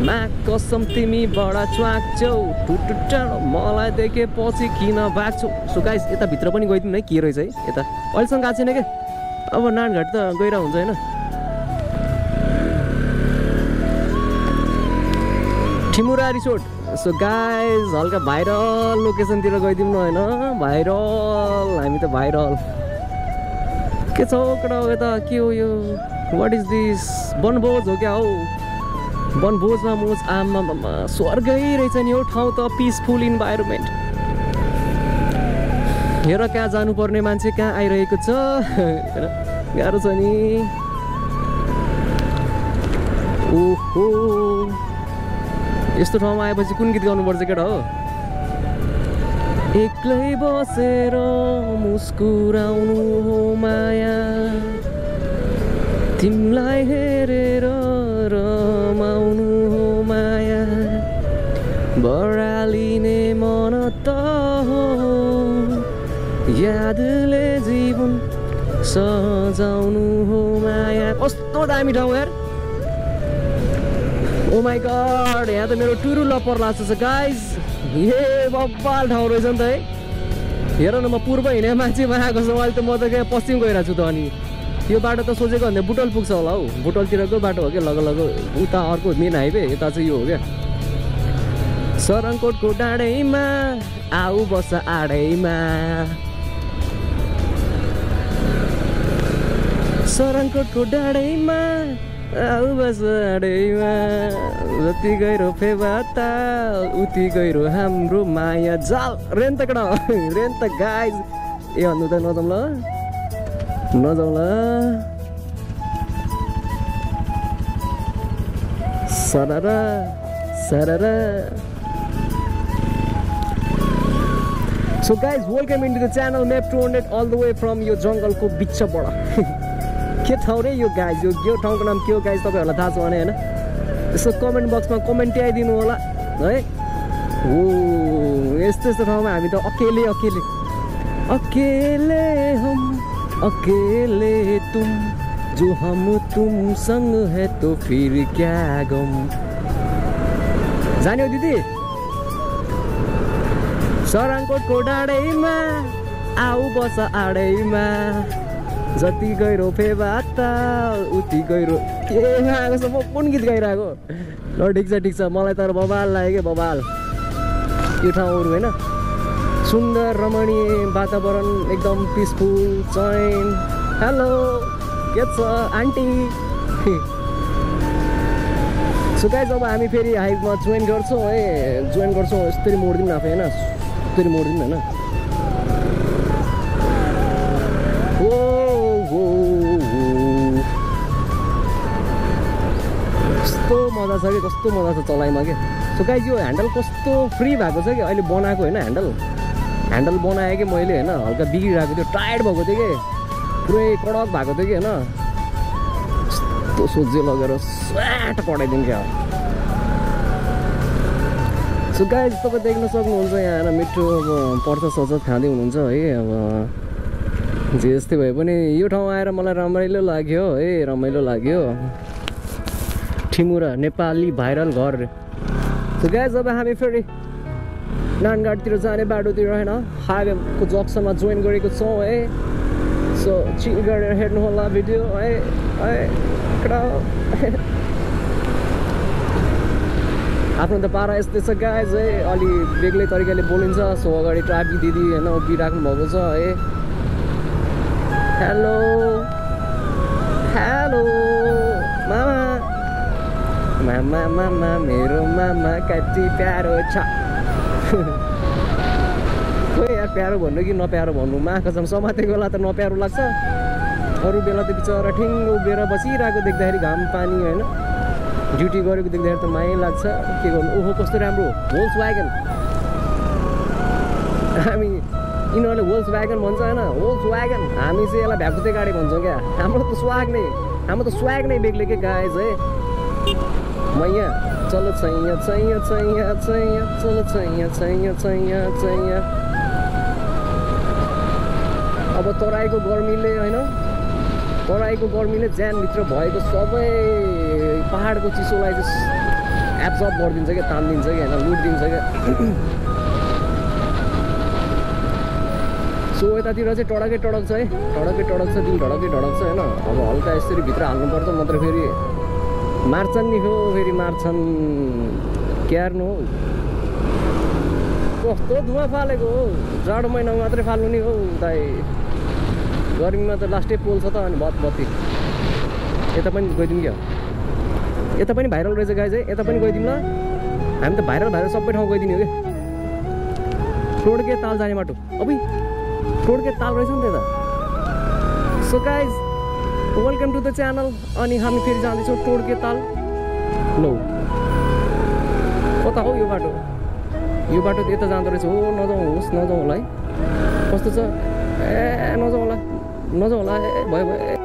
मा कसम तिमी बडा च्वाक छौ टुटुटाडो मलाई देखेपछि किन भाग्छौ सो गाइस यता भित्र पनि गइदिउँ है के रहेछ है यता अहिलेसम्म गएको छैन के अब नानघाट त गइरा हुन्छ हैन ठिमुरा रिसोर्ट सो गाइस हल्का भाइरल लोकेसनतिर गइदिउँ न हैन भाइरल हामी त भाइरल के छ कडा यता के हो यो व्हाट इज दिस बनभोज हो क्या हो बनभोजमा मोज आमा स्वर्गै रहेछ नि यो ठाउँ त पिसफुल इन्भाइरोमेन्ट हेर कहाँ जानुपर्ने मान्छे कहाँ आइरहेको छ गाह्रो छ नि ओहो यस्तो ठाउँमा आएपछि कुन गीत गाउनुपर्छ केटा हो एक्लै बसेर मुस्कुराउनु हो माया तिमीलाई हेरेर रमाउनु हो माया बढालिने मन त हो यादले जीवन सजाउनु हो माया कस्तो दामी ठाउँ यार ओ माई गॉड यहाँ त मेरो टुरुल पर्ला छ गाइज ए बब्बाल ठाउँ रहेछ नि त है हेर न म पूर्व हिँडे मान्छेमा आएको छ अहिले त म त क्या पश्चिम गइरहेको छु त अनि यो बाटो त सोचेको भन्दा बुटल पुग्छ होला हौ बुटलतिरको बाटो हो क्या लग उता अर्को मेन हाइवे यता चाहिँ यो हो क्या सरङकोटको डाँडैमा आऊ बस आडैमा सरङकोटको डाँडैमा आऊ बस आडैमा जति गहिरो फेवाता उति गहिरो हाम्रो माया जाल रेन त कडा रेन त गाइज ए भन्नु त नजाउँ ल सररा सररा so guys welcome into the channel map 200 all the way from यो जङ्गलको बिचबाट के ठाउँ रे यो गाइज यो ठाउँको नाम के हो गाइज तपाईँहरूलाई थाहा छ भने होइन यसो कमेन्ट बक्समा कमेन्ट आइदिनु होला है हो यस्तो यस्तो ठाउँमा हामी त अकेले अकेले अकेले हम अकेले तुम जो हम तुम संग है तो फिर क्या गम जाने हो दिदी सरङकोटको डाँडैमा आऊ बस आडैमा जति गहिरो फेवाता उति गहिरो के आएको छ म कुन गीत गाइरहेको ल ठिक छ मलाई त बबाल लाग्यो क्या बबाल यो ठाउँहरू होइन सुन्दर रमणीय वातावरण एकदम पिसफुल चैन हेलो के छ आन्टी सो गाइज अब हामी फेरि हाइकमा जोइन गर्छौँ है जोइन गर्छौँ यस्तरी मोड्दिउँ न आफै होइन यस्तरी मोड्दिउँ होइन मजा छ कि कस्तो मजा छ चलाइमा के सो गाइज यो ह्यान्डल कस्तो फ्री भएको छ कि अहिले बनाएको होइन ह्यान्डल बनाएँ कि मैले होइन हल्का बिग्रिरहेको थियो टायर्ड भएको थियो कि पुरै कडक भएको थियो कि होइन यस्तो सोझ्यो लगेर स्वाट पठाइदिउँ क्या सो गाइज तपाईँ देख्न सक्नुहुन्छ यहाँ होइन मिठो अब पर्चा सचत खाँदै हुनुहुन्छ है अब जे जस्तै भए पनि यो ठाउँ आएर मलाई रमाइलो लाग्यो है रमाइलो लाग्यो ठिमुरा नेपाली भाइरल घर सो गाइज अब हामी फेरि नानघाटतिर जाने बाटोतिर होइन हाइवेको जक्सनमा जोइन गरेको छौँ है सो चिल गरेर हेर्नु होला भिडियो है आफ्नो त पारा यस्तै छ गाइज है अलि बेग्लै तरिकाले बोलिन्छ सो अगाडि ट्राफिक दिदी होइन उभिराख्नु भएको छ है हेलो हेलो मामा मामा मामा मेरो मामा कति प्यारो छ खोइ यार प्यारो भन्नु कि नप्यारो भन्नु मा कसम समातेको बेला त नप्यारो लाग्छ अरू बेला त बिचरा ठिङ्गो उभिएर बसिरहेको देख्दाखेरि घाम पानी होइन ड्युटी गरेको देख्दाखेरि त माया लाग्छ के गर्नु ओहो कस्तो राम्रो भोल्क्सवागन हामी यिनीहरूले भोल्क्सवागन भन्छ होइन भोल्क्सवागन हामी चाहिँ यसलाई भ्याकुते गाडी भन्छौँ क्या हाम्रो त स्वाग नै बेग्लै के गाइज है मैया चलो छैया छैया छैया छैया चलो छैया छैया छैया छैया अब तराईको गर्मीले होइन तराईको गर्मीले ज्यानभित्र भएको सबै पहाडको चिसोलाई चाहिँ ह्याप्सअप गरिदिन्छ क्या तानिदिन्छ कि होइन लुट दिन्छ क्या सो यतातिर चाहिँ टडकै टडक छ है टडकै टडक छ दिल ढडकै ढडक छ होइन अब हल्का यसरी भित्र हाल्नुपर्छ नत्र फेरि मार्छन् नि हो फेरि मार्छन् क्यार्नु हो कस्तो धुवा फालेको हो जाडो महिनामा मात्रै फाल्नु नि हो दाइ गर्मीमा त लास्टै पोल्छ त अनि बत्ती यता पनि गइदिउँ क्या यता पनि भाइरल रहेछ गाई चाहिँ यता पनि गइदिउँ ल हामी त भाइरल सबै ठाउँ गइदिने हो क्या टोड्के ताल जाने बाटो अब टोड्के ताल रहेछ नि त यता so guys welcome to the channel अनि हामी फेरि जाँदैछौँ टोड्के ताल लो कता हो यो बाटो त यता जाँदो रहेछ हो नजाउँ होला है कस्तो छ ए नजाउँ होला ए भयो